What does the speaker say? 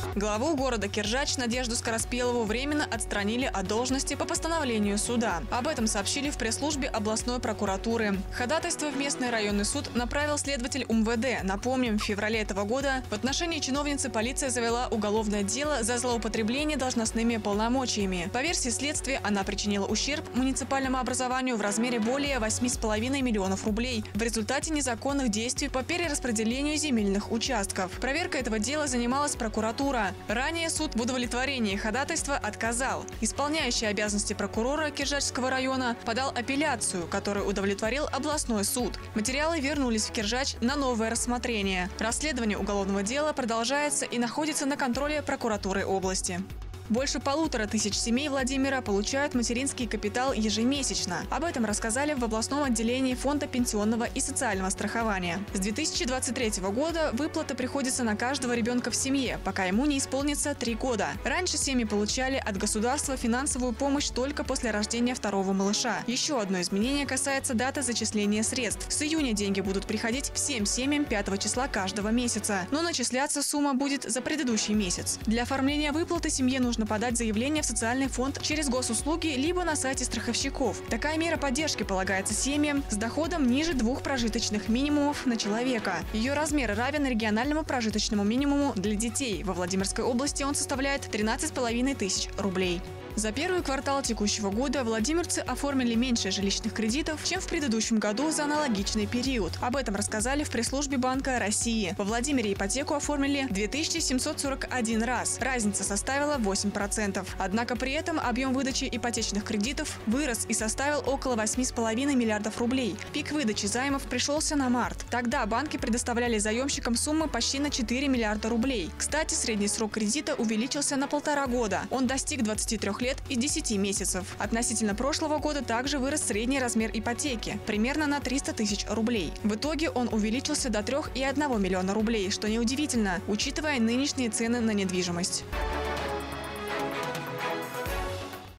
Главу города Киржач Надежду Скороспелову временно отстранили от должности по постановлению суда. Об этом сообщили в пресс-службе областной прокуратуры. Ходатайство в местный районный суд направил следователь УМВД. Напомним, в феврале этого года в отношении чиновницы полиция завела уголовное дело за злоупотребление должностными полномочиями. По версии следствия, она причинила ущерб муниципальному образованию в размере более 8,5 миллионов рублей в результате незаконных действий по перераспределению земельных участков. Проверкой этого дела занималась прокуратура. Ранее суд в удовлетворении ходатайства отказал. Исполняющий обязанности прокурора Киржачского района подал апелляцию, которую удовлетворил областной суд. Материалы вернулись в Киржач на новое рассмотрение. Расследование уголовного дела продолжается и находится на контроле прокуратуры области. Больше 1500 семей Владимира получают материнский капитал ежемесячно. Об этом рассказали в областном отделении Фонда пенсионного и социального страхования. С 2023 года выплата приходится на каждого ребенка в семье, пока ему не исполнится 3 года. Раньше семьи получали от государства финансовую помощь только после рождения второго малыша. Еще одно изменение касается даты зачисления средств. С июня деньги будут приходить всем семьям 5 числа каждого месяца, но начисляться сумма будет за предыдущий месяц. Для оформления выплаты семье нужно подать заявление в социальный фонд через госуслуги либо на сайте страховщиков. Такая мера поддержки полагается семьям с доходом ниже 2 прожиточных минимумов на человека. Ее размер равен региональному прожиточному минимуму для детей. Во Владимирской области он составляет 13 500 рублей. За первый квартал текущего года владимирцы оформили меньше жилищных кредитов, чем в предыдущем году за аналогичный период. Об этом рассказали в пресс-службе Банка России. Во Владимире ипотеку оформили 2741 раз. Разница составила 8%. Однако при этом объем выдачи ипотечных кредитов вырос и составил около 8,5 миллиардов рублей. Пик выдачи займов пришелся на март. Тогда банки предоставляли заемщикам суммы почти на 4 миллиарда рублей. Кстати, средний срок кредита увеличился на 1,5 года. Он достиг 23 лет и 10 месяцев. Относительно прошлого года также вырос средний размер ипотеки, примерно на 300 тысяч рублей. В итоге он увеличился до 3,1 миллиона рублей, что неудивительно, учитывая нынешние цены на недвижимость.